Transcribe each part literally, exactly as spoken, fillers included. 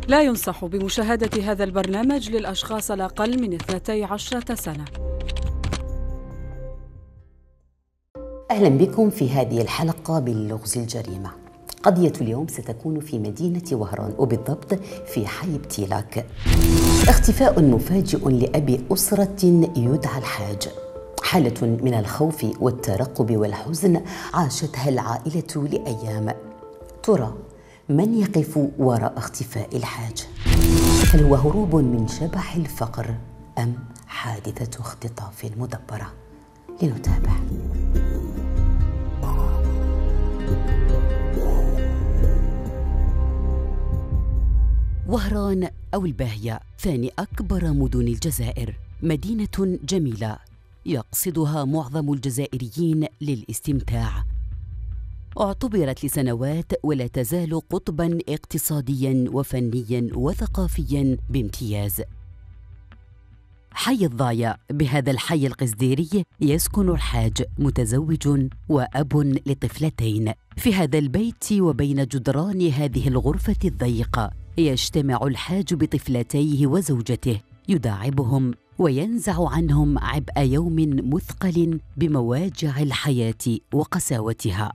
لا ينصح بمشاهدة هذا البرنامج للأشخاص الأقل من اثنتي عشرة سنة. أهلا بكم في هذه الحلقة باللغز الجريمة. قضية اليوم ستكون في مدينة وهران وبالضبط في حي بتيلاك. اختفاء مفاجئ لأبي أسرة يدعى الحاج. حالة من الخوف والترقب والحزن عاشتها العائلة لأيام. ترى من يقف وراء اختفاء الحاج؟ هل هو هروب من شبح الفقر أم حادثة اختطاف مدبرة؟ لنتابع. وهران أو الباهية ثاني أكبر مدن الجزائر، مدينة جميلة يقصدها معظم الجزائريين للاستمتاع. اعتبرت لسنوات ولا تزال قطباً اقتصادياً وفنياً وثقافياً بامتياز. حي الضايع، بهذا الحي القزديري يسكن الحاج متزوج وأب لطفلتين. في هذا البيت وبين جدران هذه الغرفة الضيقة يجتمع الحاج بطفلتيه وزوجته، يداعبهم وينزع عنهم عبء يوم مثقل بمواجع الحياة وقساوتها.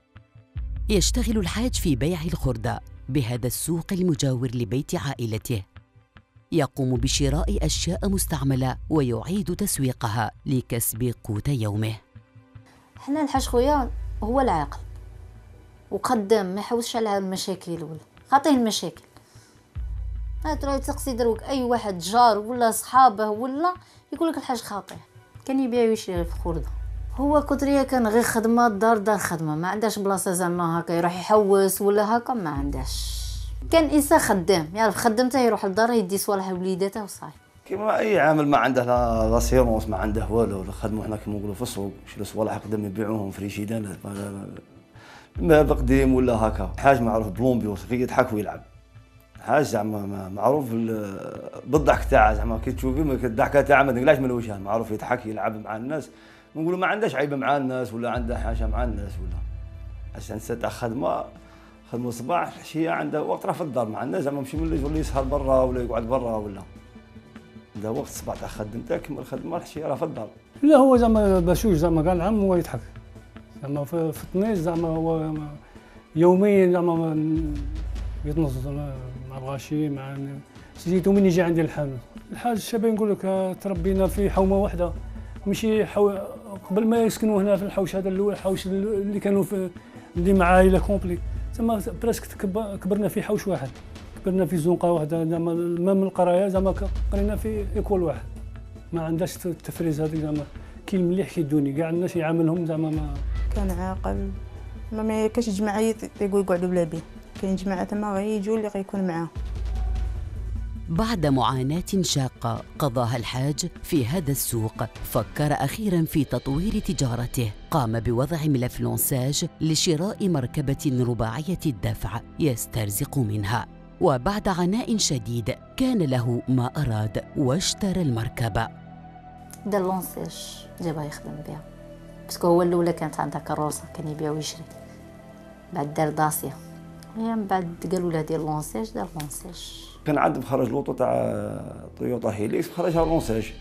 يشتغل الحاج في بيع الخردة بهذا السوق المجاور لبيت عائلته. يقوم بشراء أشياء مستعملة ويعيد تسويقها لكسب قوت يومه. حنا الحاج خويا هو العاقل وقدام، ما يحوسش على المشاكل ولا خاطيه المشاكل. تروح تسقسي دروك اي واحد جار ولا صحابه ولا يقول لك الحاج خاطئ. كان يبيع ويشري غير في الخردة. هو كتريه كان غير خدمه دار دار خدمه، ما عندهاش بلاصه زعما هكا يروح يحوس ولا هكا، ما عندهاش. كان انسان خدام، يعرف خدمته يروح لداره يدي صوالح لوليداته وصاي. كيما اي عامل ما عنده لا لاسيرونس، ما عنده والو، ولا خدموا هنا كيما نقولوا في السوق، شرو صوالح قدام يبيعوهم في ريشيدانات ما بقديم ولا هكا. حاج معروف بلومبيوس كي يضحك ويلعب. حاج زعما معروف بالضحك تاعه، زعما كي تشوفيه الضحكه تاعه ما تقلعش من وجهه، معروف يضحك يلعب مع الناس. نقولوا ما عندهاش عيبه مع الناس ولا عنده حاجه مع الناس ولا عشان تاع خدمه خدمه الصباح العشيه عنده وقت راه في الدار مع الناس، زعما ماشي ملي يولي يسهر برا ولا يقعد برا ولا عنده وقت الصباح تاع خدمته كيما الخدمه العشيه راه في الدار. لا هو زعما بشوش زعما كاع العام هو يضحك زعما في الطنيش، زعما هو يوميا زعما يتنصت مع الغاشي مع سيتو من يجي عندي الحانوت. الحاج الشباب نقول لك تربينا في حومه واحده، ماشي حو... قبل ما يسكنوا هنا في الحوش هذا الاول، الحوش اللي كانوا في اللي مع عائله كومبلي، زعما براسك كبرنا في حوش واحد، كبرنا في زنقه واحده، زعما ما من القرايه زعما قرينا في ايكول واحد. ما عندهاش التفريز هذاك زعما كي المليح كي الدوني، كاع الناس يعاملهم زعما ما كان عاقل. ما كاش جماعه يقول يقعدوا بلا بيه، كاين جماعه تما غيجوا اللي غيكون معاه. بعد معاناة شاقة قضاها الحاج في هذا السوق، فكر أخيراً في تطوير تجارته. قام بوضع ملف لونساج لشراء مركبة رباعية الدفع يسترزق منها، وبعد عناء شديد كان له ما أراد واشترى المركبة. دار لونساج جابها يخدم بها، باسكو هو الأولى كانت عندها كروسة كان يبيع ويشري، بعد دار داسيا، من بعد قالوا له دير لونساج دار لونساج. كان عاد مخرج لوطو تاع تويوتا هيليكس، مخرجها لونساج،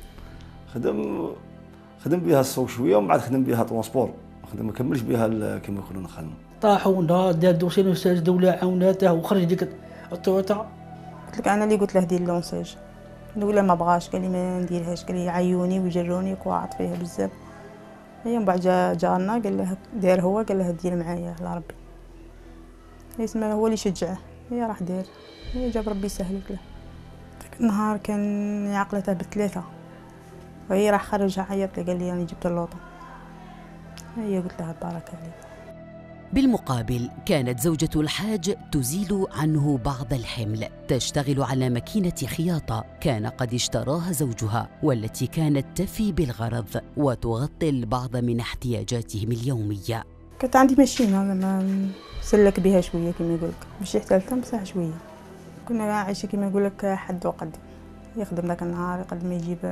خدم خدم بها السوق شويه ومن بعد خدم بها ترونسبور، خدم ما كملش بها كما يقولوا نخدم. طاحوا نهار دار دوسي لونساج، الدوله عاوناته وخرج ديك التويوتا. قلت لك انا اللي قلت له دير لونساج، الاولى ما بغاش، قال لي ما نديرهاش، قال لي عيوني ويجروني وقعدت فيها بزاف. هي من بعد جا جارنا قال له دير، هو قال له دير معايا على ربي، يسمى هو اللي شجعه، هي راح دير، هي جاب ربي يسهلك له. النهار كان عقلته بثلاثة، وهي راح خرجها عيط لي قال لي انا جبت اللوطه. هي قلت لها بارك عليك. بالمقابل كانت زوجة الحاج تزيل عنه بعض الحمل، تشتغل على ماكينة خياطة كان قد اشتراها زوجها، والتي كانت تفي بالغرض وتغطي البعض من احتياجاتهم اليومية. كانت عندي ماشينه لما سلك بها شويه كما يقول لك، ماشي حتى بصح شويه. كنا عايشين كما يقول لك حد وقد، يخدم ذاك النهار قد ما يجيب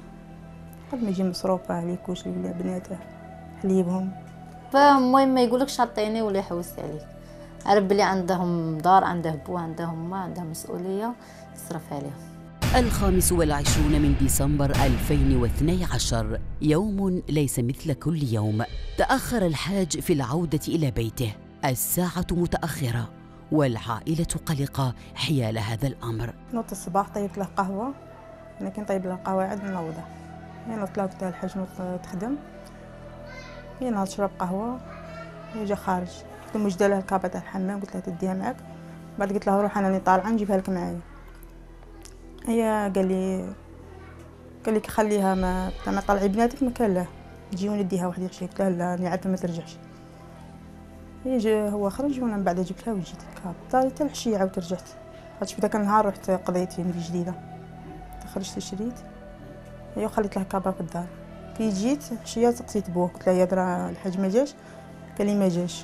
قد ما يجيب مصروفه ليكوش ولا بناته حليبهم. فالمهم ما يقولكش عطيني ولا يحوس عليك، عرف بلي عندهم دار، عنده بو، عندهم ما عندهم مسؤوليه يصرف عليهم. الخامس والعشرون من ديسمبر ألفين واثني عشر، يوم ليس مثل كل يوم. تأخر الحاج في العودة إلى بيته، الساعة متأخرة والعائلة قلقة حيال هذا الأمر. نوض الصباح طيبت له قهوة، أنا كي نطيب له القهوة عاد نوضه، يعني نوض له قلت له الحاج نوض تخدم، هي نهار تشرب قهوة يجي خارج، قلت له موجدة له الكابة تاع الحمام، قلت له تديها معك، بعد قلت له روح أنا راني طالعة نجيبها لك معايا. هي قال لي قال لي خليها ما ما طلعي بناتك ما كان له تجي ونديها واحد يعشي، قلت له لا راني عارفة ما ترجعش. هي جا هو خرج وانا من بعد جبتها وجيت الكاب طاري حتى العشية عاودت رجعت، خاطش في ذاك النهار رحت قضيت يمري جديدة، خرجت شريت هي وخليت له كابا في الدار. كي جيت عشية سقسيت بوه قلت له يا درا الحاج ما جاش، قال لي ما جاش.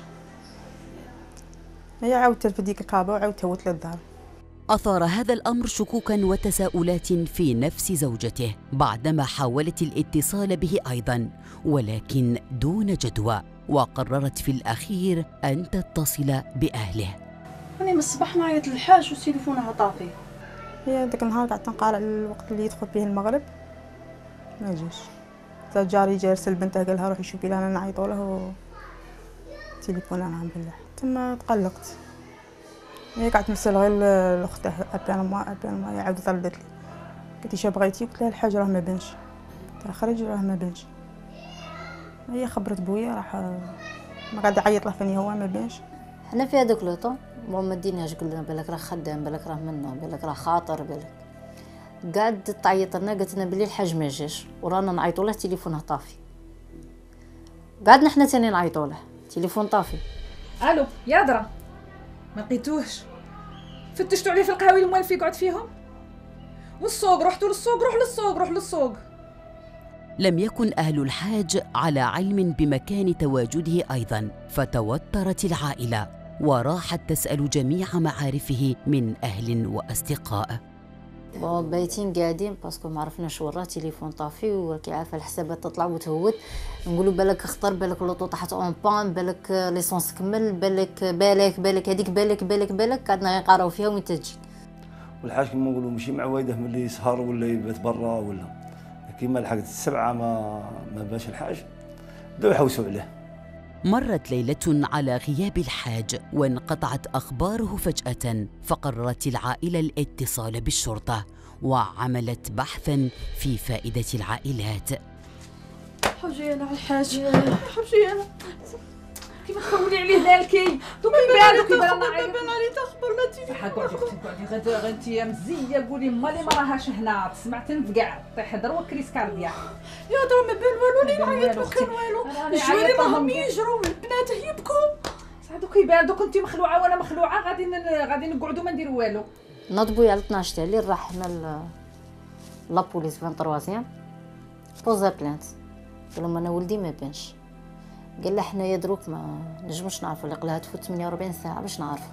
هي عاودت ترفد ديك الكابا وعاودت هوت للدار. أثار هذا الأمر شكوكاً وتساؤلات في نفس زوجته بعدما حاولت الاتصال به أيضاً، ولكن دون جدوى، وقررت في الأخير أن تتصل بأهله. أنا من الصباح نعيط للحاج وتليفونها طافي. هي داك النهار قعدت نقارع الوقت اللي يدخل فيه المغرب ما جاش، تا جاري جا يرسل بنته قال لها روحي شوفي لها انا نعيطوا له تليفونها نعم بالله. تما تقلقت، هي قعدت نرسل غير لاخته ابان ما ابان ما هي عاودت ردت لي قالت لي شا بغيتي، قلت لها الحاج راه ما بانش، تا خرج راه ما بانش. هي خبرت بويا راح ما قاعد يعيط له فاني هو ما بانش. حنا في هذاك لوطو مو ما ديناش، قلنا بالك راه خدام، بالك راه منه، بالك راه خاطر، بالك قعدت تعيط لنا قالت لنا بلي الحاج ما جاش ورانا نعيطوا له تليفونه طافي. قعدنا حنا ثاني نعيطوا له تليفون طافي. الو يا درا ما لقيتوهش، فتشتوا عليه في القهاوي اللي موالف يقعد فيهم، والسوق رحتوا للسوق، روح للسوق روح للسوق. لم يكن أهل الحاج على علم بمكان تواجده أيضاً، فتوترت العائلة وراحت تسأل جميع معارفه من أهل وأصدقاء. بايتين قاعدين باسكو ما عرفناش وراه تليفون طافي، وكي عارفه الحسابات تطلع وتهوت، نقولوا بالك اخطر، بالك لوطو طاحت اون بان، بالك ليسونس كمل، بالك بالك بالك هذيك بالك بالك بالك قعدنا نقراو فيها وين تجي. والحاج كيما نقولوا ماشي معويده ملي يسهر ولا يبات برا، ولا كيما لحقت السبعه ما ما باش الحاج بداو يحوسوا عليه. مرت ليلة على غياب الحاج وانقطعت أخباره فجأة، فقررت العائلة الاتصال بالشرطة وعملت بحثاً في فائدة العائلات. حوجي أنا على الحاج، حوجي أنا كيما تخولي عليه مالكي، دوك يبان دوك يبان بان عليه تخبرنا تيجي. حقعدي اختي قعدي غدا غنتي مزيه قولي مالي ما راهاش هنا، سمعت نفقع طيح دروا كريس كارديا. يا درا ما بان والو، لي نعيط ما كان والو، الجواري راهم يجروا البنات يبكوا. صح دوك يبان دوك انت مخلوعه وانا مخلوعه، غادي غادي نقعدوا ما نديروا والو. نضبوا على اثناش تاع الليل راح حنا لابوليس في ثلاثة بوزا بلانت، قال لهم انا ولدي ما بانش. قال له حنايا دروك ما نجموش نعرفوا، اللي قالها تفوت ثمانية وأربعين ساعه باش نعرفوا.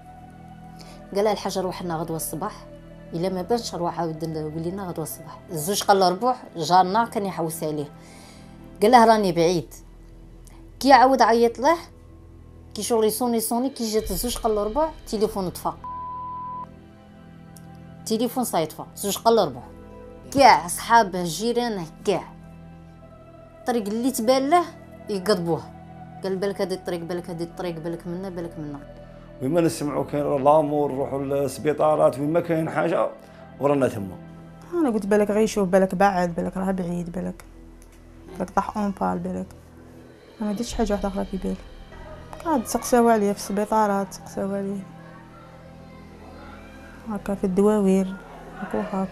قال لها الحاجه روح لنا غدوه الصباح، الا ما بانش روح عاود ولينا غدوه الصباح. الزوج قال له ربوح جارنا كان يحوس عليه، قال له راني بعيد. كي عاود عيط له كي شغل يصوني يصوني، كي جات الزوج قال له ربوح تليفون طفى، تليفون صايطفى. الزوج قال له ربوح كاع صحابه جيرانه كاع الطريق اللي تبان له يقضبوه، قال بالك هذه الطريق، بالك هذه الطريق، بالك منا بالك منا. وين ما نسمعوا كاين لامور نروحوا للسبيطارات، وين ما كاين حاجه ورانا تما. انا قلت بالك غير يشوف، بالك بعد، بالك راه بعيد، بالك بالك طاح اون بال، بالك ما درتش حاجه واحده اخرى في بالي. قاعد سقساو عليه في السبيطارات، سقساو عليه هكا في الدواوير هكا وهاك.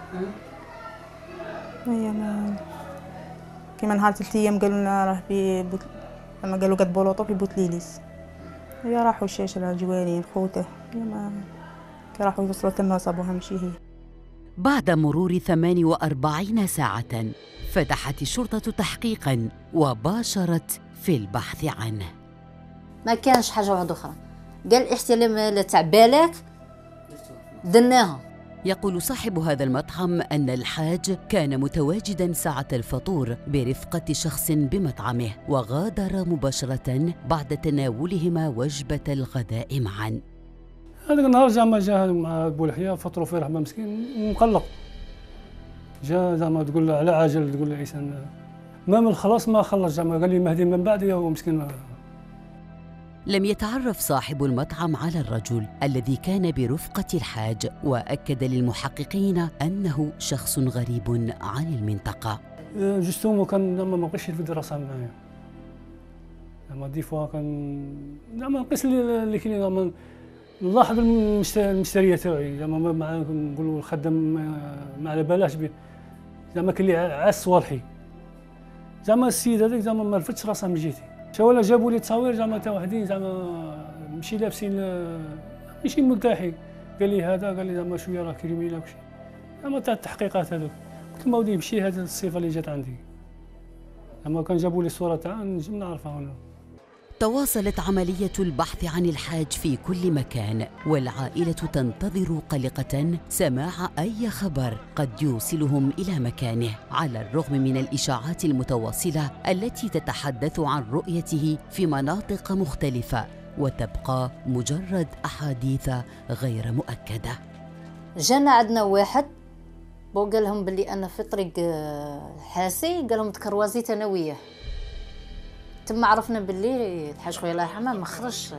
هي ما كيما نهار ثلاث ايام قالوا لنا راه في بوت... لما قالوا قد بولوطو في بوتليليس، هي راحوا الشاشرة جوارين خوته، هي ما كي راحوا يوصلوا تما صابوها ماشي هي. بعد مرور ثمان وأربعين ساعة فتحت الشرطة تحقيقاً وباشرت في البحث عنه. ما كانش حاجه واحده اخرى، قال احتمال تاع بالك درناها يقول صاحب هذا المطعم أن الحاج كان متواجداً ساعة الفطور برفقة شخص بمطعمه، وغادر مباشرة بعد تناولهما وجبة الغداء معاً. هذاك النهار زعما جا مع بولحية فطروا فيه رحمة مسكين مقلق، جا زعما تقول على عجل، تقول عيسان ما من خلاص ما خلص، زعما قال لي مهدي من بعد هو مسكين. لم يتعرف صاحب المطعم على الرجل الذي كان برفقة الحاج، وأكد للمحققين أنه شخص غريب عن المنطقة. جستومو كان زعما ما بقاش يلفد راسها معايا، زعما دي فوا كان زعما نقيس اللي كاين زعما نلاحظ المشتريه تاعي، زعما مع نقولوا الخدام ما على بالاش به، زعما كاين اللي عاس صوالحي، زعما السيد هذاك زعما ما لفتش راسها من جهتي. شاولا جابوا لي تصاوير زعما تاع وحدين زعما ماشي لابسين ماشي مرتاحين، قال لي هذا قال لي زعما شويه راه كريميلا وكشي، زعما تاع التحقيقات هذوك. قلت له ودي ماشي هذه الصفه اللي جات عندي، زعما كان جابوا لي الصوره تاعها نجم نعرفها انا. تواصلت عملية البحث عن الحاج في كل مكان، والعائلة تنتظر قلقة سماع أي خبر قد يوصلهم إلى مكانه، على الرغم من الإشاعات المتواصلة التي تتحدث عن رؤيته في مناطق مختلفة، وتبقى مجرد أحاديث غير مؤكدة. جانا عندنا واحد بو قال لهم باللي أنا في طريق حاسي، قال لهم تكروازيت أنا وياه. تما عرفنا باللي الحاج خويا الله يرحمه ما خرجش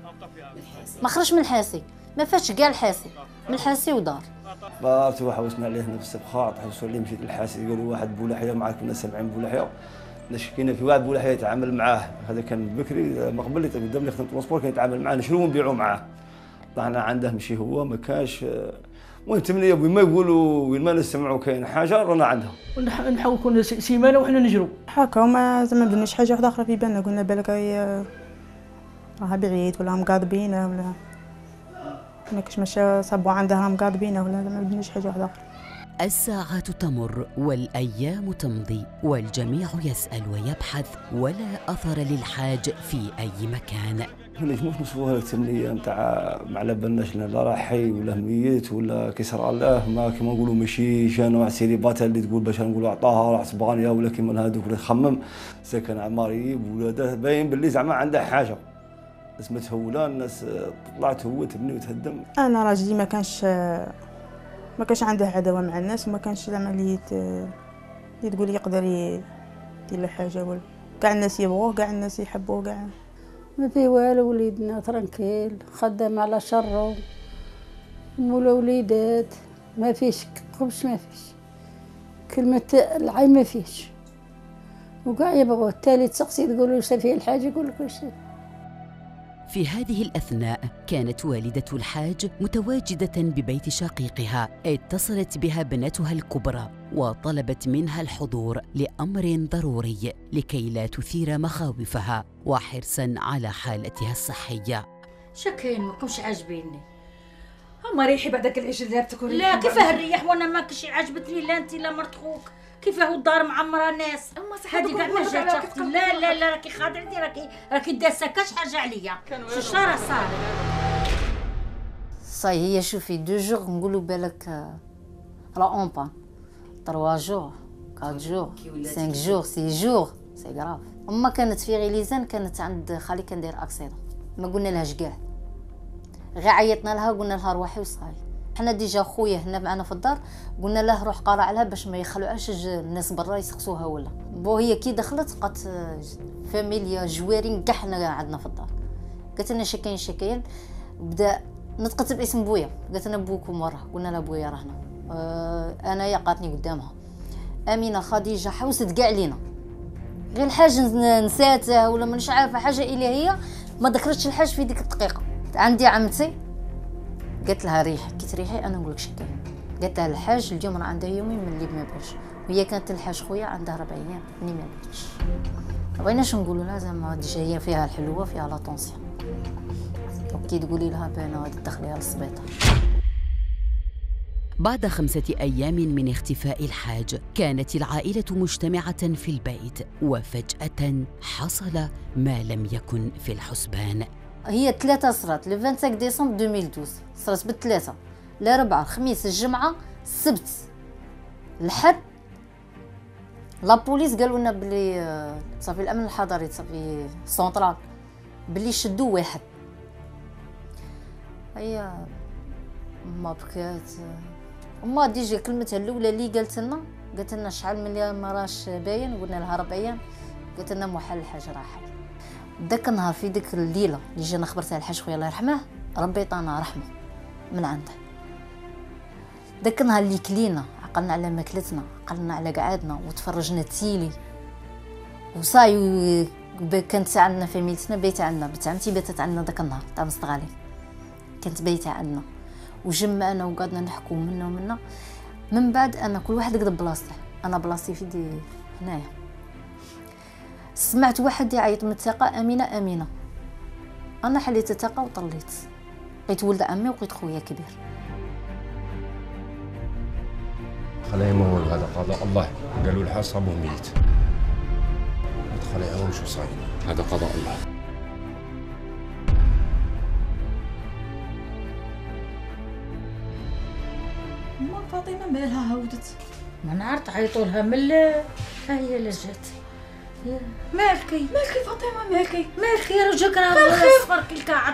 ما خرج من الحاسي، ما فاتش كاع الحاسي، من الحاسي ودار. بارت وحوسنا عليه نفس البخاط، حوسوا عليه مشيت للحاسي قالوا واحد بولحيه معاه، كنا سامعين بولحيه، شكينا في واحد بولحيه يتعامل معاه، هذا كان بكري ما قبل قدام اللي خدمه ترونسبور كان يتعامل معاه، نشروه ونبيعوه معاه. طلعنا عنده ماشي هو ما كاش، المهم تمنيه وين ما يقولوا وين ما نسمعوا كاين حاجه رانا عندها. نحاول كنا سيمانه وحنا نجرو هكا، وما زعما درناش حاجه واحده اخرى في بالنا، قلنا بالك هي راها بعيد ولا مقاضبينه ولا كنا كاش ماشي صابوا عندها مقاضبينه ولا ما بدناش حاجه واحده اخرى. الساعات تمر والأيام تمضي والجميع يسأل ويبحث، ولا أثر للحاج في أي مكان. ما نجموش نوصفوها لك تمنيه نتاع ما على بالناش لا راه حي ولا ميت ولا كيصرى له، ما كيما نقولوا ماشي شان واحد سيليباتها اللي تقول باش نقولوا عطاها راح صبغانيه ولا كيما هذوك اللي يخمم ساكن عماري بولاده، باين باللي زعما عنده حاجه الناس متهوله، الناس طلعت هو تبني وتهدم. انا راجلي ما كانش ما كانش عنده عداوه مع الناس، وما كانش زعما اللي اللي تقول يقدر يدير له حاجه، ولا كاع الناس يبغوه، كاع الناس يحبوه، كاع ما في والو. وليدنا ترنكيل خدام على شره، مولا وليدات ما فيش خبش، ما فيش كلمه العي ما فيش، وكاع يبغوه. التالي تسقسي تقولوا واش فيه الحاجه يقول لك واش. في هذه الأثناء كانت والدة الحاج متواجدة ببيت شقيقها، اتصلت بها ابنتها الكبرى وطلبت منها الحضور لأمر ضروري لكي لا تثير مخاوفها وحرصا على حالتها الصحية. شكين ما كنش عاجبيني. اما ريحي بعدك العيش اللي لابتك. لا كيفاه الريح وانا ما كنش عاجبتني لا انت لا مرت خوك، كيفاه الدار معمره ناس. هذه كاع ما جات اختي. لا لا لا راكي خاطرتي، راكي راكي داسه كاش حاجه عليا. شو راه صار؟ صاي هي شوفي دو جور نقولوا بالك راه اون بان، تروا جور كات جور سانك جور سي جور سي غراف. اما كانت في غيليزان، كانت عند خالي كان داير اكسيدون، ما قلنا لهاش كاع، غير عيطنا لها قلنا لها روحي وصاي. حنا ديجا خويا هنا معنا في الدار قلنا له روح قارع لها باش ما يخلعوش الناس برا يسقسوها ولا. بو هي كي دخلت لقات فاميليا جوارين كاع حنا عندنا في الدار، قالت لنا شكاين شكاين، بدا نطقت باسم بويا، قالت لنا بوكم وراه، قلنا لها بويا راه هنا. أه انايا قاتني قدامها امينه خديجه حوست كاع لينا، غير الحاج نساتها ولا مانيش عارفه حاجه الهيه، ما ذكرتش الحاج في ديك الدقيقه. عندي عمتي قالت لها ريحي، كي تريحي انا نقول لك شكاين. قالت لها الحاج اليوم راه عنده يومين من اللي ما باش، وهي كانت الحاج خويا عندها ربع ايام اللي ما باش. ما بغيناش نقولوا لها زعما ديجا هي فيها الحلوه فيها لا طونسيون، وكي تقولي لها باينه غادي تدخليها للسبيطار. بعد خمسة أيام من اختفاء الحاج كانت العائلة مجتمعة في البيت، وفجأة حصل ما لم يكن في الحسبان. هي ثلاثة صرات لو خمسة عشر ديسمبر ألفين واثناشر، صرات بالثلاثة الاربعاء الخميس الجمعه السبت الحد لابوليس قالوا لنا بلي صافي الامن الحضري صافي سونطرال بلي شدوا واحد. هي ما بكات ما ديجا كلمتها الاولى اللي قالت لنا قالت لنا شحال من ما راش باين، قلنا لها راه باين، قالت لنا محل الحاج راه حي. داك النهار في ديك الليله اللي جينا خبرتها الحاج خويا الله يرحمه ربي يعطينا رحمه من عنده. داك النهار اللي كلينا عقلنا على ماكلتنا، عقلنا على قعادنا وتفرجنا تيلي وصاي. كانت عندنا فاميلتنا بيت عندنا، بنت عمتي باتت عندنا داك النهار تاع مستغالي كانت بايته عندنا وجمعنا وقعدنا نحكوا منا ومنا. من بعد انا كل واحد قد بلاصته، انا بلاصتي في دي هنايا. سمعت واحد يعيط من الثقه امينه امينه، انا حليت الثقه وطليت، لقيت ولد عمي ولقيت خويا كبير. خلاه يمول، هذا قضاء الله. قالوا الحاج صابوه ميت، ما تخليهمش وصاير، هذا قضاء الله. ما فاطمه مالها هودت؟ ما نعرف عيطوا لها من ها هي اللي جات. مالكي مالكي فاطمه مالكي مالكي يا رجل راه صفر كي الكعط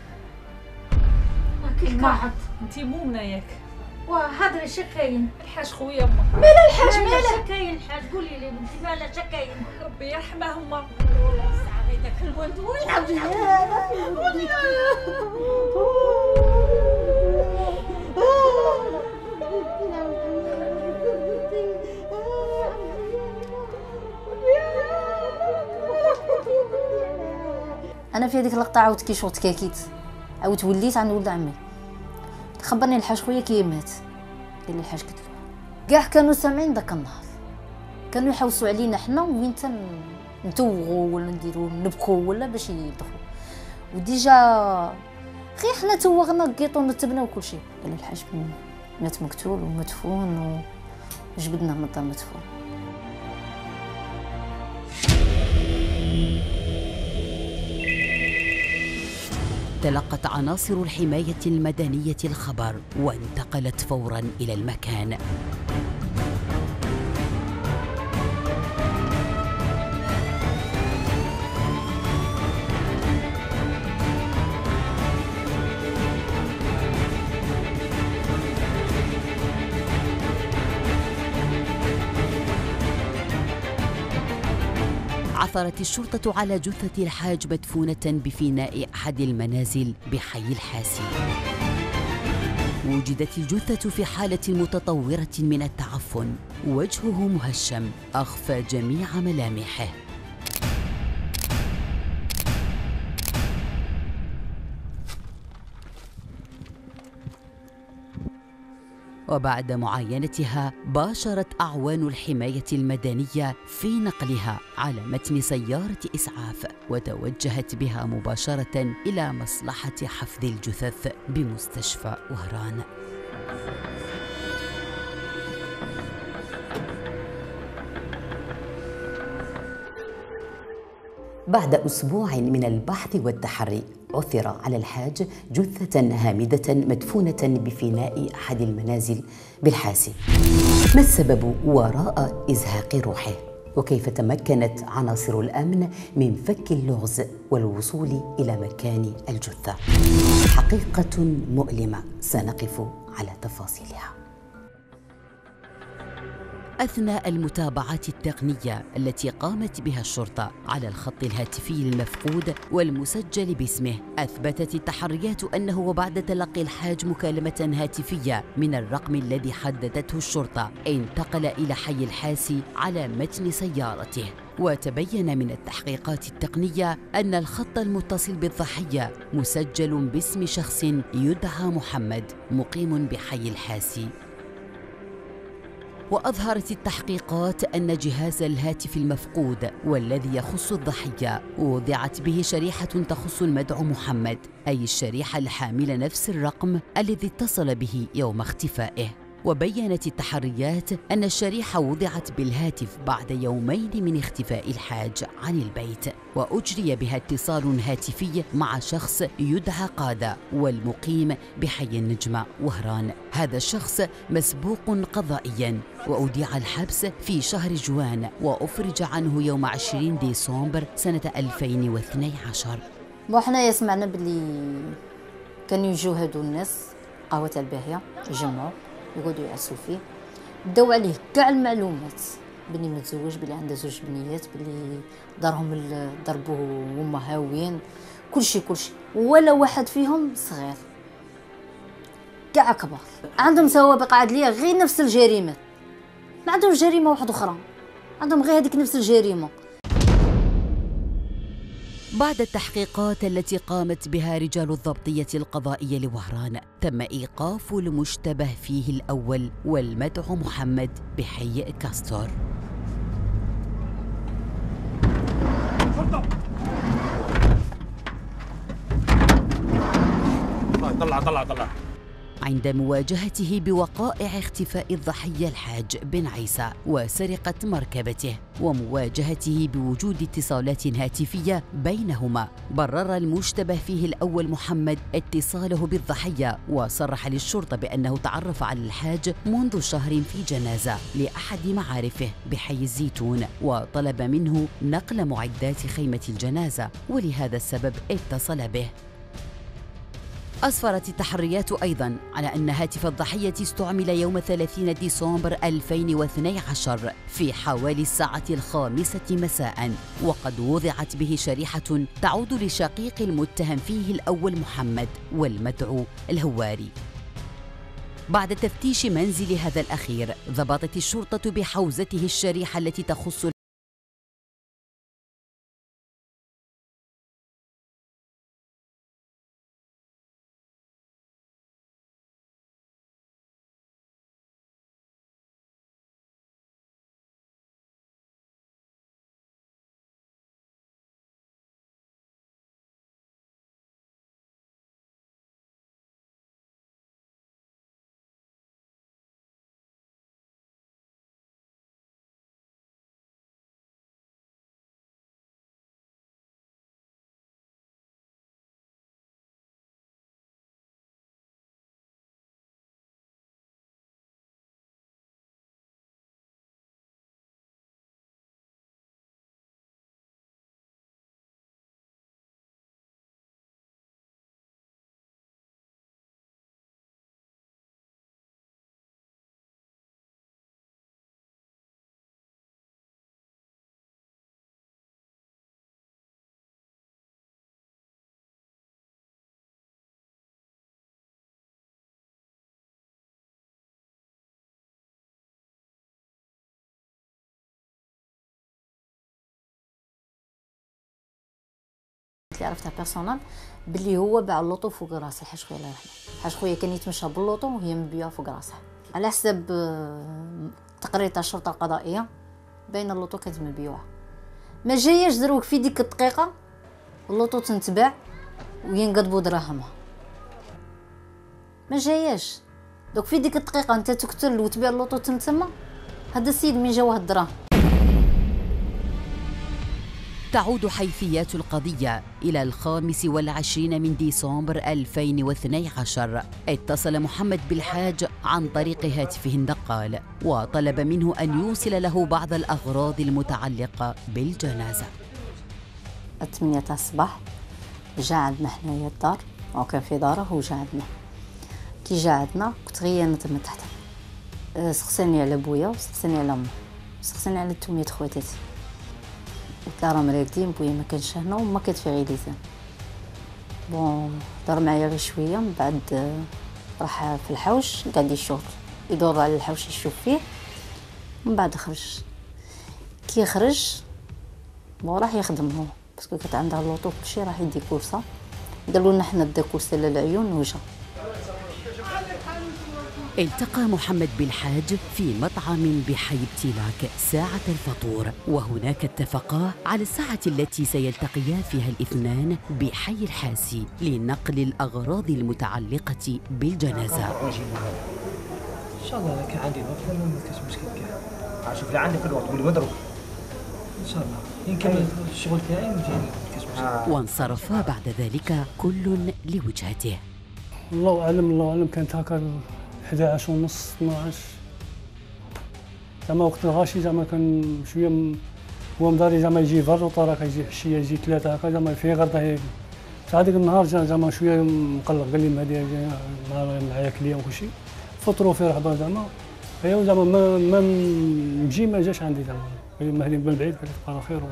كي الكعط. انتي مؤمنه ياك؟ وهذا اش كاين؟ الحاج خويا ما مالا الحاج مالا كاين الحاج؟ قولي لي بنتي مالا اش كاين؟ ربي يرحمه ما هذاك الولد وين عاود انا في هذيك اللقطه عاودت كي شوط كاكيت، عاودت وليت عند ولد عمي. خبرني الحاج خويا كي مات، قال لي الحاج قتلوه. كاع كانوا سامعين داك النهار، كانوا يحوسوا علينا حنا وين نتوغوا ولا نديروا نبكوا ولا باش يدخلوا. وديجا غير حنا توغنا كيطو نتبنا وكل شيء. قال لي الحاج مات مقتول ومدفون وجبدنا من الدار مدفون. تلقت عناصر الحماية المدنية الخبر وانتقلت فوراً إلى المكان. عثرت الشرطة على جثة الحاج مدفونة بفناء أحد المنازل بحي الحاسي. وجدت الجثة في حالة متطورة من التعفن، وجهه مهشم أخفى جميع ملامحه. وبعد معاينتها باشرت أعوان الحماية المدنية في نقلها على متن سيارة إسعاف، وتوجهت بها مباشرة إلى مصلحة حفظ الجثث بمستشفى وهران. بعد أسبوع من البحث والتحري عثر على الحاج جثة هامدة مدفونة بفناء أحد المنازل بالحاسي. ما السبب وراء إزهاق روحه؟ وكيف تمكنت عناصر الأمن من فك اللغز والوصول إلى مكان الجثة؟ حقيقة مؤلمة سنقف على تفاصيلها. أثناء المتابعات التقنية التي قامت بها الشرطة على الخط الهاتفي المفقود والمسجل باسمه، أثبتت التحريات أنه بعد تلقي الحاج مكالمة هاتفية من الرقم الذي حددته الشرطة انتقل إلى حي الحاسي على متن سيارته. وتبين من التحقيقات التقنية أن الخط المتصل بالضحية مسجل باسم شخص يدعى محمد مقيم بحي الحاسي. وأظهرت التحقيقات أن جهاز الهاتف المفقود والذي يخص الضحية وضعت به شريحة تخص المدعو محمد، أي الشريحة الحاملة نفس الرقم الذي اتصل به يوم اختفائه. وبينت التحريات أن الشريحة وضعت بالهاتف بعد يومين من اختفاء الحاج عن البيت، وأجري بها اتصال هاتفي مع شخص يدعى قادة والمقيم بحي النجمة وهران. هذا الشخص مسبوق قضائياً وأوديع الحبس في شهر جوان، وأفرج عنه يوم عشرين ديسمبر سنة ألفين واثني عشر. وحنايا سمعنا باللي كانوا يجوا هادو الناس قهوة الباهية يجمعوا يقعدوا يعسوا فيه، داو عليه كاع المعلومات بلي متزوج، بلي عنده زوج بنيات، بلي دارهم ضربوه وهما هاويين، كلشي كلشي، ولا واحد فيهم صغير، كاع كبار عندهم سوابق عدلية غير نفس الجريمة، ما عندهم جريمة واحدة أخرى، عندهم غير هذيك نفس الجريمة. بعد التحقيقات التي قامت بها رجال الضبطية القضائية لوهران، تم إيقاف المشتبه فيه الأول والمدعو محمد بحي كاستور. طلع طلع طلع عند مواجهته بوقائع اختفاء الضحية الحاج بن عيسى وسرقة مركبته ومواجهته بوجود اتصالات هاتفية بينهما، برر المشتبه فيه الأول محمد اتصاله بالضحية، وصرح للشرطة بأنه تعرف على الحاج منذ شهر في جنازة لأحد معارفه بحي الزيتون، وطلب منه نقل معدات خيمة الجنازة، ولهذا السبب اتصل به. أسفرت التحريات أيضاً على أن هاتف الضحية استعمل يوم ثلاثين ديسمبر ألفين واثني عشر في حوالي الساعة الخامسة مساءً، وقد وضعت به شريحة تعود لشقيق المتهم فيه الأول محمد والمدعو الهواري. بعد تفتيش منزل هذا الأخير، ضبطت الشرطة بحوزته الشريحة التي تخص اللي عرفتها بيرسونال باللي هو باع اللوطو فوق راسي. الحاج خويا الله يرحمه، الحاج خويا كان يتمشى باللوطو وهي مبيعه فوق راسها على حسب تقرير تاع الشرطه القضائيه، باين اللوطو كانت مبيوعه. ما جاياش دروك في ديك الدقيقه اللوطو تنتباع وينقضبوا دراهمها، ما جاياش دوك في ديك الدقيقه انت تقتل وتبيع اللوطو تما. هذا السيد من جاوه الدراهم. تعود حيثيات القضية إلى الخامس والعشرين من ديسمبر ألفين واثني عشر. اتصل محمد بالحاج عن طريق هاتفه النقال وطلب منه أن يوصل له بعض الأغراض المتعلقة بالجنازة. الثمانية تاع الصباح جا عندنا حنايا الدار، أو كان في داره وجا عندنا. كي جا عندنا كنت غير أنا تما تحت، سقساني على بويا وسقساني على أمي وسقساني على التومية خواتاتي. قلت لها راهم راقدين، بويا ما كانش هنا وما كانت في غيليزان. بون دار معايا غير شويه، من بعد راح في الحوش قاعد يشوف يدور على الحوش يشوف فيه، من بعد خرج. كي خرج بون راح يخدم هو باسكو كانت عندها اللوطو كلشي، راح يدي كورسه. قالوا لنا حنا دا كورسه للعيون وجا. التقى محمد بالحاج في مطعم بحي بتيلاك ساعة الفطور، وهناك اتفقا على الساعة التي سيلتقيا فيها الاثنان بحي الحاسي لنقل الأغراض المتعلقة بالجنازة. ان شاء الله كان عندي الوقت ما كاش مشكل كاع. شوف لا عندك الوقت قولي مضروب ان شاء الله نكمل الشغل تاعي ونجي ما كاش مشكل. وانصرف بعد ذلك كل لوجهته. الله اعلم الله اعلم كانت هكا إحدى عشر ونص اثناش زعما وقت الغاشي زعما كان شويه م... هو مداري زعما يجي فر وطراك يجي حشيه يجي ثلاثه هكا زعما في غرضه هيك. ساعة ديك النهار جا زعما شويه مقلق قال لي مهدي معايا كليون وكل شيء فطروا في رحبه زعما هي زعما ما ما نجي ما جاش عندي زعما قال لي مهدي من بعيد قال لي تبقى على خير.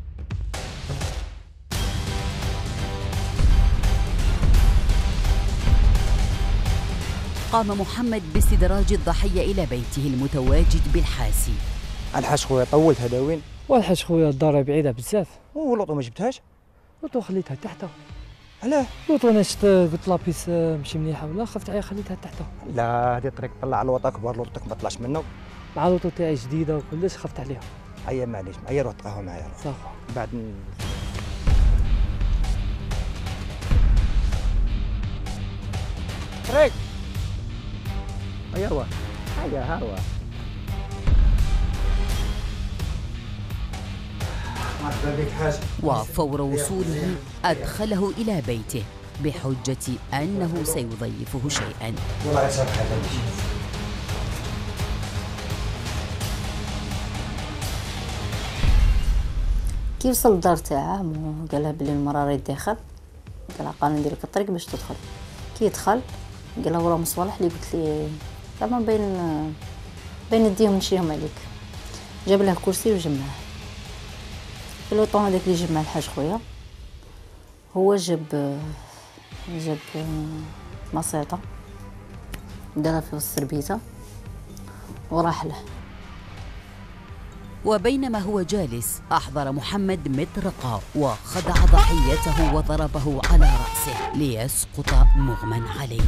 قام محمد باستدراج الضحية إلى بيته المتواجد بالحاسي. الحاج خويا طولت هداوين. والحاج خويا الدار بعيدة بزاف. ولوطو ما جبتهاش؟ لوطو خليتها تحت. علاه؟ لوطو انا شفت قلت لابيس ماشي مليحة ولا خفت عليها خليتها تحت. لا هذه طريق طلع على الوطا كبار لوطك ما طلعش منه. مع لوطو تاعي جديدة وكلش خفت عليها. أيا معليش أيا روح تقهوى معايا. صح. بعد طريق. هيا روح هيا هروح. وفور وصوله أدخله إلى بيته بحجة أنه سيضيفه شيئا. كي وصل الدار تاعه قالها بلي المراه راه داخل قالها قال ندير لك الطريق باش تدخل. كي يدخل قالها وراه مصالح اللي قلت لي زعما بين بين نديهم نشيهم عليك. جاب له كرسي وجمعه في لوطون هذاك اللي جمع الحاج خويا. هو جاب جاب مصيطه دارها في وسط البيته وراح له. وبينما هو جالس أحضر محمد مطرقة وخدع ضحيته وضربه على رأسه ليسقط مغمى عليه.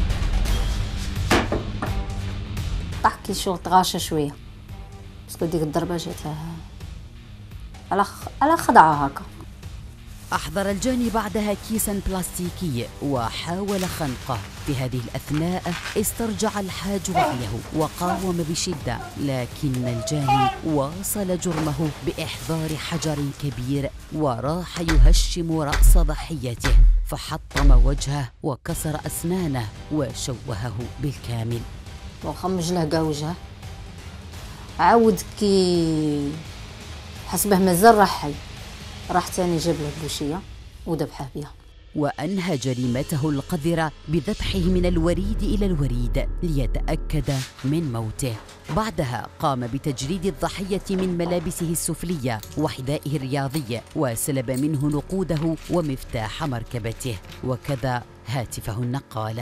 طاح كي شغل تغاشى شويه باسكو ديك الضربه جات له على على خدعه هكا. أحضر الجاني بعدها كيسا بلاستيكي وحاول خنقه. في هذه الأثناء استرجع الحاج وعيه وقاوم بشدة، لكن الجاني واصل جرمه بإحضار حجر كبير وراح يهشم رأس ضحيته فحطم وجهه وكسر أسنانه وشوهه بالكامل. وخمج له كاع وجهه. عاود كي حسبه مازال راح حي راح تاني جاب له بوشيه وذبحه بها. وأنهى جريمته القذرة بذبحه من الوريد إلى الوريد ليتأكد من موته. بعدها قام بتجريد الضحية من ملابسه السفلية وحذائه الرياضي وسلب منه نقوده ومفتاح مركبته وكذا هاتفه النقال.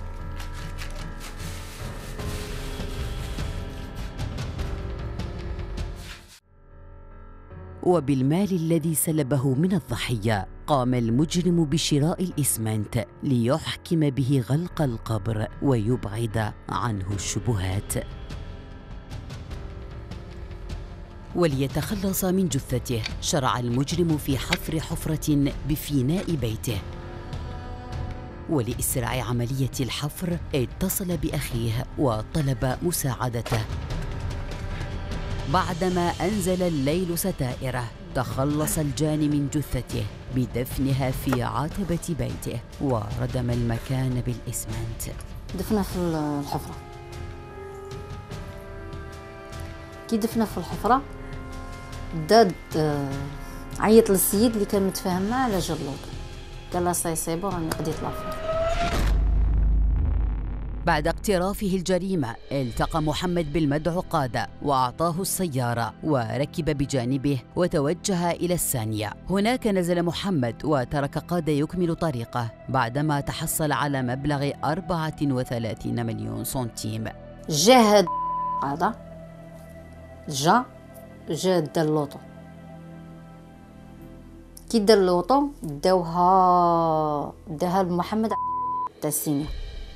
وبالمال الذي سلبه من الضحية قام المجرم بشراء الإسمنت ليحكم به غلق القبر ويبعد عنه الشبهات. وليتخلص من جثته شرع المجرم في حفر حفرة بفيناء بيته. ولإسراع عملية الحفر اتصل بأخيه وطلب مساعدته. بعدما أنزل الليل ستائره تخلص الجاني من جثته بدفنها في عتبة بيته وردم المكان بالإسمنت. دفنها في الحفرة. كي دفنها في الحفرة داد عيط للسيد اللي كان متفاهم معاه على جلوط قال له صاي صيبو راني قضيت لافور. بعد اقترافه الجريمة التقى محمد بالمدعو قادة وأعطاه السيارة وركب بجانبه وتوجه إلى الثانية. هناك نزل محمد وترك قادة يكمل طريقه بعدما تحصل على مبلغ أربعة وثلاثين مليون سنتيم. جاهد قادة جا جا دا اللوطو. كي دا اللوطو داوها داها لمحمد تاع السينيا.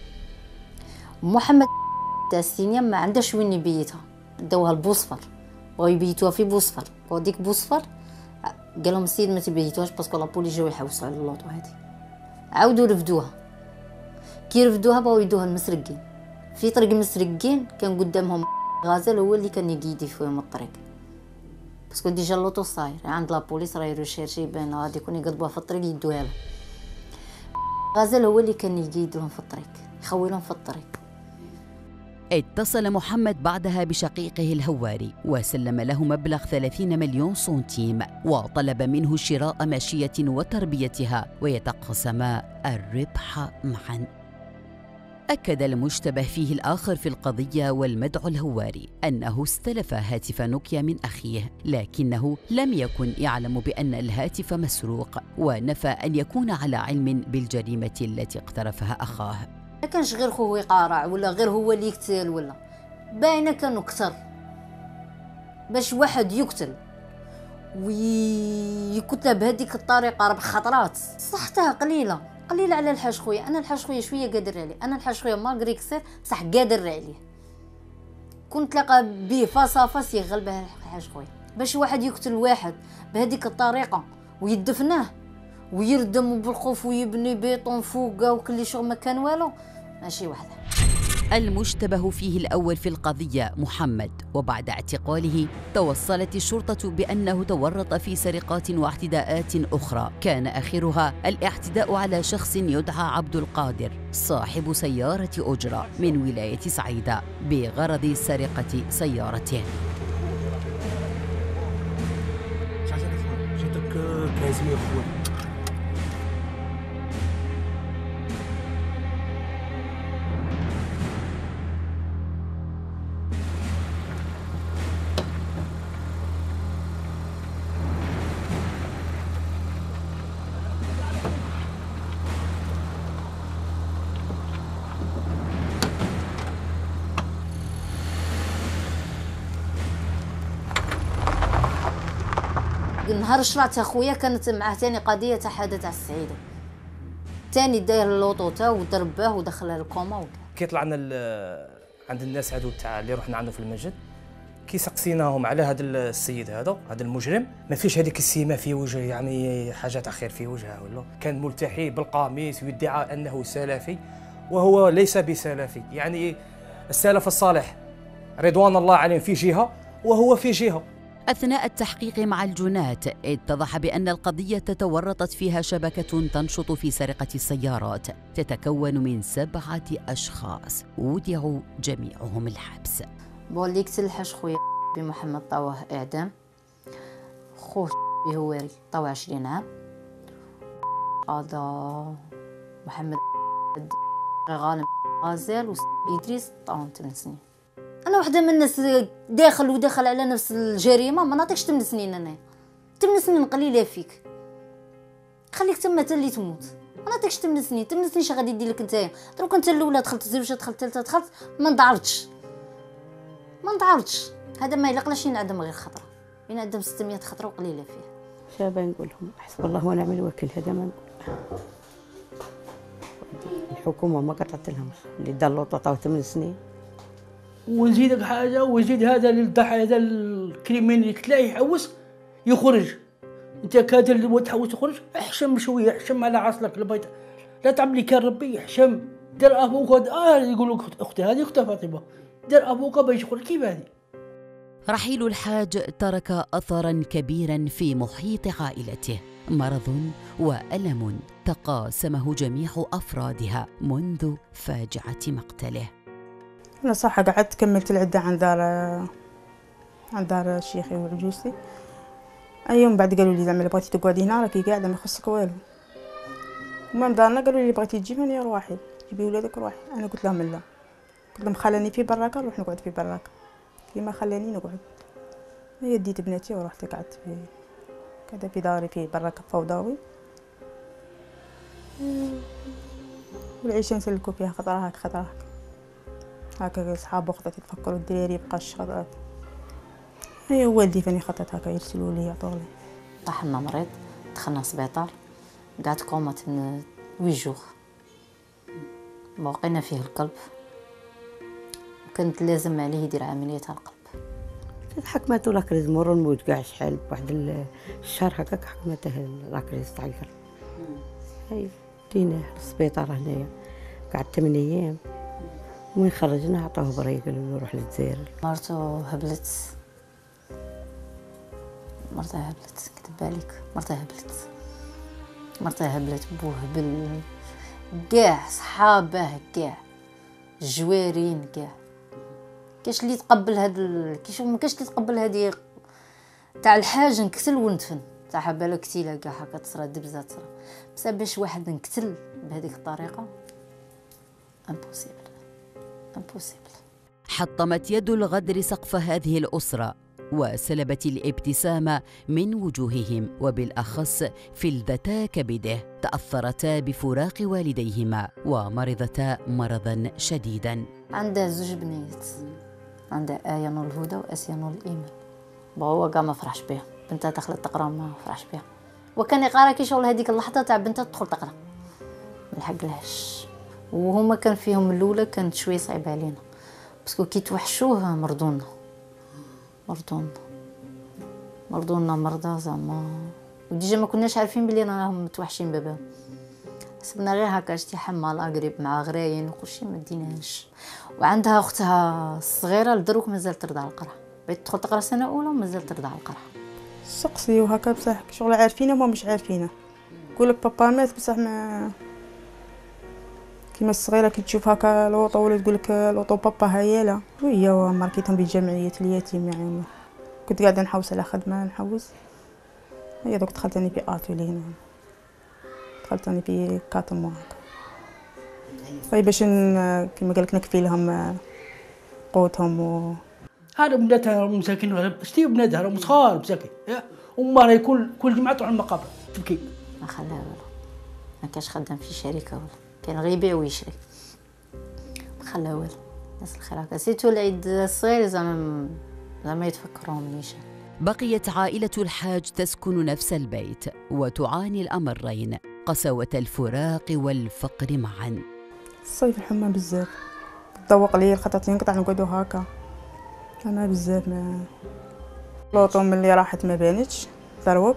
محمد تاع السينيا ما عندهاش وين يبيتها داوها لبوصفر بغاو يبيتوها في بوصفر وديك بوصفر قال لهم السيد ما تبيتوهاش باسكو لابولي جاو يحوسوا على اللوطو هذه. عاودوا رفدوها. كي رفدوها بغاو يدوها المسرقين في طريق مسرقين كان قدامهم غازل هو اللي كان يقيدي فيهم الطريق، باسكو ديجا اللوطو صاير عند لابوليس راه يرشيرشي بان غادي يكون يقلبوها في الطريق يدوها له. غازل هو اللي كان يقيد لهم في الطريق، يخوي لهم في الطريق. اتصل محمد بعدها بشقيقه الهواري وسلم له مبلغ ثلاثين مليون سنتيم، وطلب منه شراء ماشية وتربيتها ويتقاسما الربح معا. أكد المشتبه فيه الآخر في القضية والمدعو الهواري أنه استلف هاتف نوكيا من أخيه، لكنه لم يكن يعلم بأن الهاتف مسروق، ونفى أن يكون على علم بالجريمة التي اقترفها أخاه. ما كانش غير خوه يقارع ولا غير هو اللي يقتل، ولا باينه كانوا كثر باش واحد يقتل ويقتل بهذيك الطريقه اربع خطرات. صحتها قليله قليله على الحاج خويا. انا الحاج خويا شويه قادر عليه، انا الحاج خويا مالغري كسر بصح قادر عليه. كنت تلاقى به فاس فاس يغلبه الحاج خويا. باش واحد يقتل واحد بهذيك الطريقه ويدفناه ويردم بالخوف ويبني بيطون فوقه وكل شغل ما كان والو، ماشي وحده. المشتبه فيه الأول في القضية محمد، وبعد اعتقاله توصلت الشرطة بأنه تورط في سرقات واعتداءات أخرى، كان آخرها الاعتداء على شخص يدعى عبد القادر صاحب سيارة أجرة من ولاية سعيدة بغرض سرقة سيارته. نهار شرات اخويا كانت معاه ثاني قضيه تاع حادث على السعيده، ثاني داير اللوطو تا وضرباه ودخله الكوما وكاع. كي طلعنا عند الناس هادو تاع اللي رحنا عنده في المسجد، كي سقسيناهم على هذا السيد هذا هذا المجرم، ما فيش هذيك السيمه في وجهه، يعني حاجه تاع خير في وجهه ولا. كان ملتحي بالقميص ويدعي انه سلفي وهو ليس بسلفي، يعني السلف الصالح رضوان الله عليهم في جهه وهو في جهه. أثناء التحقيق مع الجنات اتضح بأن القضية تورطت فيها شبكة تنشط في سرقة السيارات تتكون من سبعة أشخاص ودعوا جميعهم الحبس. بولي قتل الحاج خويا بمحمد طواه إعدام، خوه بهواري طوى عشرين عام، قضى محمد غانم غازال وإدريس طوهم ثمان سنين. انا وحده من الناس داخل وداخل على نفس الجريمه، ما نعطيكش ثمان سنين. انا ثمان سنين قليله فيك، خليك تما حتى اللي تموت. ما نعطيكش ثمان سنين. ثمان سنين اش غادي يدير لك نتايا؟ دروك انت الاولى دخلت الزوجه دخلت الثالثه دخلت، ما ندعرتش ما ندعرتش. هذا ما يلقلاش ينعدم غير خطره، ينعدم ستمية خطره وقليله فيه. شابه نقول لهم حسب الله ونعم الوكيل. هذا ما الحكومه ما قطعت لهمش اللي دار له عطاوه ثمان سنين. ونزيدك حاجه ويزيد هذا الضحيه هذا الكريمينال تلاقيه يحوس يخرج، انت كادر وتحوس تخرج، احشم شويه، احشم على عصلك البيض، لا تعب لي كان ربي احشم. دار ابوك اه يقول لك اختي هذه اختها فاطمه، دار ابوك باش يخرج كيف هذه. رحيل الحاج ترك اثرا كبيرا في محيط عائلته، مرض والم تقاسمه جميع افرادها منذ فاجعه مقتله. أنا صح قعدت كملت العدة عند دار عند دار شيخي والعجوزتي. أي يوم بعد قالوا لي زعما إلا بغيتي تقعدي هنا راكي قاعدة ما يخصك والو. المهم دارنا قالوا لي بغيتي تجيبني روحي، جيبي ولادك روحي. أنا قلت لهم لا، قلت لهم خلاني في براكة نروح نقعد في براكة، كيما خلاني نقعد. هي ديت بناتي ورحت قعدت في قاعدة في داري في براكة فوضوي، والعيشة نسلكو فيها خطرة هاك خطرة هاك هكا. صحاب وقتها يتفكروا الدراري يبقاش خطرات. هي والدي فاني خطات هكا يرسلوا لي يعطوا لي. طاح لنا مريض، دخلنا سبيطار، قعدت كومات من وي جوغ، وقينا فيه القلب، وكانت لازم عليه يدير عملية على القلب. حكمته لاكريز مرور نموت كاع شحال بواحد الشهر هكاك حكمته لاكريز تاع القلب. هاي ديناه للسبيطار هنايا، قعدت ثمان ايام وين خرجنا عطوه بري قالوا له روح للجزائر. مرته هبلت مرته هبلت كتب عليك مرته هبلت مرته هبلت بوه هبل كاع صحابه كاع الجوارين كاع كاش اللي تقبل هاد ال... كاش ما كاش اللي تقبل هادي تاع الحاج نقتل وندفن تاع حباله كتيله كاع هكا تصرا دبزه تصرا بس باش واحد نقتل بهذيك الطريقه امبوسيبل امبوسيبل. حطمت يد الغدر سقف هذه الأسرة وسلبت الابتسامة من وجوههم، وبالأخص فلذتا كبده تأثرتا بفراق والديهما ومرضتا مرضا شديدا. عندها زوج بنيات، عندها آية نور الهدى وآسيا نور الإيمان. هو كاع ما فرحش بها، بنتها دخلت تقرا ما فرحش بها، وكان يقرا كي شغل هذيك اللحظة تاع بنتها تدخل تقرا ما لحقلهاش. وهما كان فيهم الاولى كانت شويه صعيبه علينا باسكو كي توحشوه مرضونا مرضونا مرضونا مرضى زعما وديجا ما كناش عارفين بلي راهم متوحشين باباهم. حسبنا غير هكا شتي حمال اقرب مع غراين وكلشي ما ديناهاش. وعندها اختها الصغيره لدروك مازال ترضع القرع، بغات تدخل تقرا سنه اولى ومازال ترضع القرع. سقسيو هكا بصح شغل عارفينه وما مش عارفينه. يقول لك بابا مات بصح ما كيما الصغيره كي تشوف هكا لوطو ولا تقول لك لوطو بابا هياله وهي ماركيتهم بجمعيه اليتيم. يعني كنت قاعده نحوس على خدمه نحوس، هي دوك دخلت اني في اتولي هنا، دخلت اني في كاتر موا هكا طيب باش كيما قال لك نكفي لهم قوتهم. و هذا بناتها مساكين شتي بناتها راهم صغار مساكين، امها راهي كل كل جمعه تروح المقابر تبكي. ما خلاها والو، ما كاش خدام في شركه ولا كان غير يبيع ويشري، ما خلاها والو. ناس الخير هكا سيتو العيد الصغير زعما زعما يتفكروا منيش. بقيت عائلة الحاج تسكن نفس البيت وتعاني الأمرين، قسوة الفراق والفقر معا. الصيف الحمى بزاف، الضوء قليل خاطر ينقطع نقعدو هكا انا بزاف. ما لوطو ملي راحت ما بانتش ثروك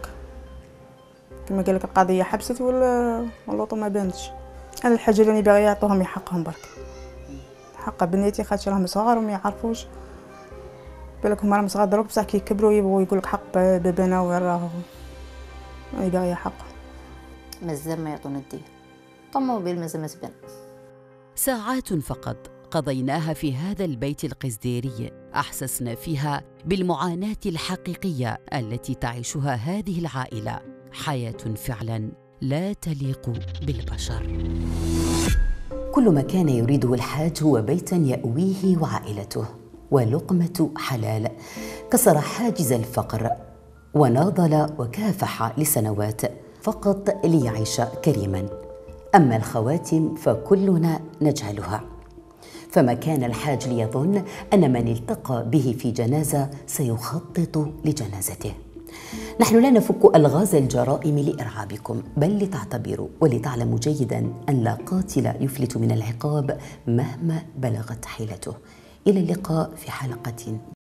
كما قال لك القضيه حبست ولا لوطو ما بانتش. انا الحاجه اللي باغي يعطوهم يحقهم برك، حق بنيتي خاطر راهم صغار وما يعرفوش. بالك هما راهم صغار دروك بصح كي يكبروا يبغوا يقول لك حق بابانا وين راهو، انا باغي حقه. مازال ما يعطونا الدين، طوموبيل مازال ما تبان. ساعات فقط قضيناها في هذا البيت القزديري، أحسسنا فيها بالمعاناة الحقيقية التي تعيشها هذه العائلة، حياة فعلا لا تليق بالبشر. كل ما كان يريده الحاج هو بيتا يأويه وعائلته ولقمة حلال. كسر حاجز الفقر وناضل وكافح لسنوات فقط ليعيش كريما. أما الخواتم فكلنا نجهلها، فما كان الحاج ليظن أن من التقى به في جنازة سيخطط لجنازته. نحن لا نفك ألغاز الجرائم لإرعابكم، بل لتعتبروا ولتعلموا جيدا أن لا قاتل يفلت من العقاب مهما بلغت حيلته. إلى اللقاء في حلقة